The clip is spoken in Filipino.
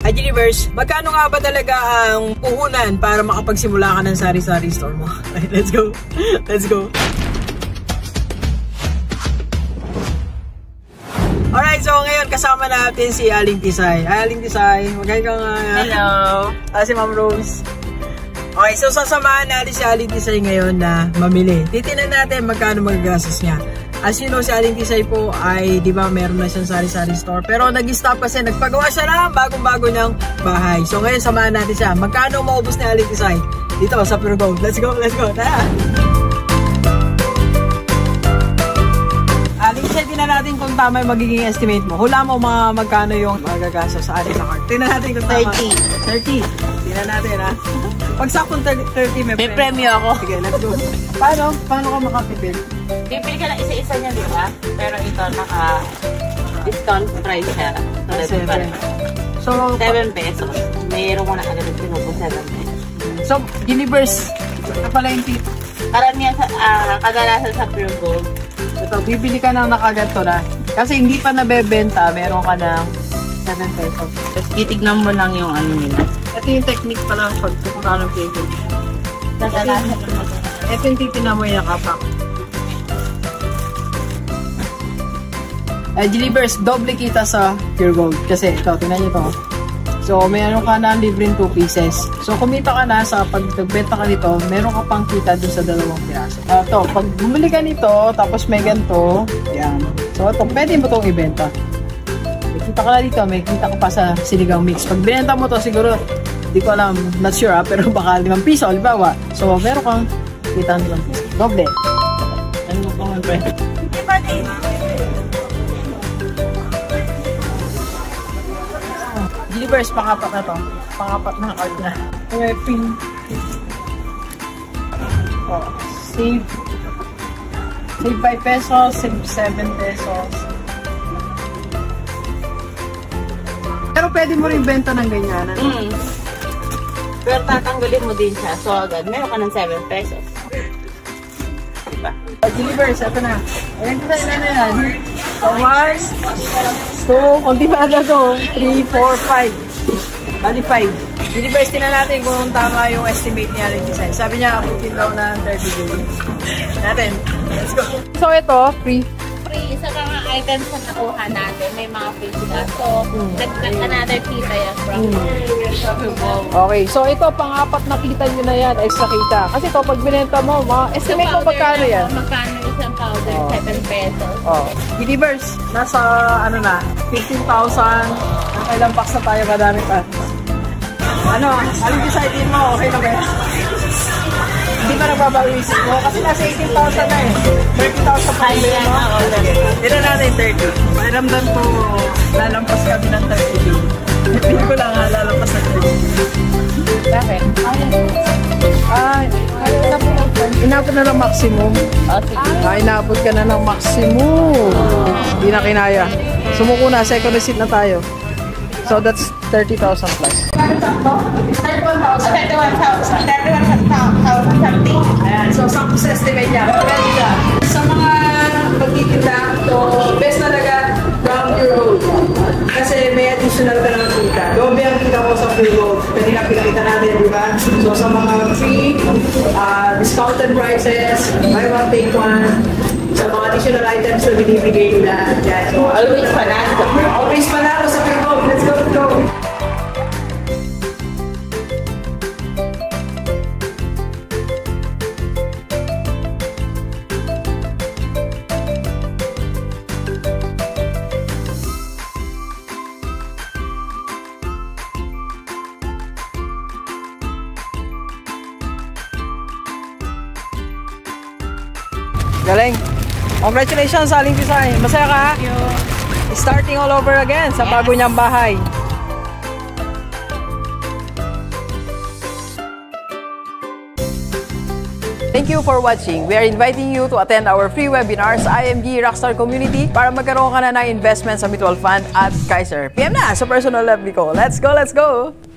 Universe, magkano nga ba talaga ang puhunan para makapagsimula ka ng sari-sari store mo? Let's go. Let's go. Alright, so ngayon kasama natin si Aling Tisay. Aling Tisay, magkano ka nga? Hello. Si Ma'am Rose. Okay, so sasamahan natin si Aling Tisay ngayon na mamili. Titinan natin magkano magagastos niya. As you know, si Aling Tisay po ay, di ba, meron na siyang sari-sari store. Pero nag-stop kasi, nagpagawa siya na bagong-bago niyang bahay. So ngayon, samahan natin siya. Magkano maubos ni Aling Tisay? Dito sa Pure Gold. Let's go, let's go. Tara! Aling Tisay, tingnan natin kung tama yung magiging estimate mo. Hula mo magkano yung magagastos sa ating card. Tingnan natin kung tama. 30. Tingnan natin, ha? Pag sakong 30, may premyo ako. Sige, let's go. Paano ka makapipil? Bibili ka ng isa-isa niya, di ba? Pero ito, naka-discount price siya. So, 7 pesos. Mayroon ko na agad yung pinupo 7 pesos. So, Universe, ito pala yung tip. Karamihan kadalasan sa Pure Gold. Ito, bibili ka ng nakaganto na. Kasi hindi pa nabebenta, meron ka ng 7 pesos. Tapos titignan mo lang yung ano nila. Ito yung technique pala pag kung payment. Kadalasan naman. Ito yung titignan mo yung nakapak. Universe, doble kita sa Pure Gold. Kasi ito, tingnan nyo ito. So, mayroon ka na libreng 2 pieces. So, kumita ka na sa pag nagbenta ka nito, meron ka pang kita dun sa 2 piraso. Ito, pag bumili ka nito, tapos may ganito, yan. So, ito, pwede mo itong ibenta. May kita ka na dito, may kita ka pa sa sinigang mix. Pag binenta mo to siguro, di ko alam, not sure ha, pero baka 5 piso, halimbawa. So, meron kang kita ng 5 piso. Doble. Ano mo pang pwede? Hindi ba din? Universe, pangapat na to. Pangapat na card na. Okay, pin. Oh, save. Save 5 pesos, save 7 pesos. Pero pwede mo rin benta ng ganyan. Ano? Pero tatanggalin mo din siya. So agad, meron ka ng 7 pesos. Diba? Universe, ito na. Ayan ko na yan. So, 1, 2, kung di ba agad to, 3, 4, 5. Bali 5. Universe, tingnan natin kung tama yung estimate niya rin design. Sabi niya, abutin daw na 30 billion. Natin. Let's go. So, ito, free. Free. Sa mga items na nakuha natin, may mga free sila. So, another kita yan from Okay, so ito, pang-apat na kita nyo na yan, extra kita. Kasi ito, pag binenta mo, estimate mo magkano yan? Magkano isang powder? 7 pesos. Universe, nasa, ano na, 15,000. Nakailang packs na tayo, madami pa. Ano, aling decidin mo, okay na ba yan? Hindi pa nagbabawisip mo, kasi nasa 18,000 na eh. 30,000 pa rin mo. Tignan natin 30. Pakiramdam ko, lalampas kami ng 30. Hindi ko lang lalampas ng 30. Bakit? Inabot na ng maximum. Inabot ka na ng maximum. Hindi na kinaya. Sumuko na, second receipt na tayo. So that's 30,000 plus. 31,000 something. Ayan, so sa estimate niya. Sa mga magtitinda, so best talaga from Pure Gold. Kasi may additional ka naman kita. Dobe ang kita ko sa Pure Gold. Pwede na pinakita natin, di ba? So sa mga free, discounted prices, buy one, take one. Sa mga additional items na binibigay nila. Yeah, so always panalo. Always panalo sa Pure Gold. Let's go, let's go. Galing. Congratulations, Aling Tisay. Masaya ka? Thank you. Starting all over again sa bago niyang bahay. Thank you for watching. We are inviting you to attend our free webinars sa IMG Rockstar Community para magkaroon ka na ng investment sa mutual fund at Kaiser. PM na sa personal level ko. Let's go, let's go!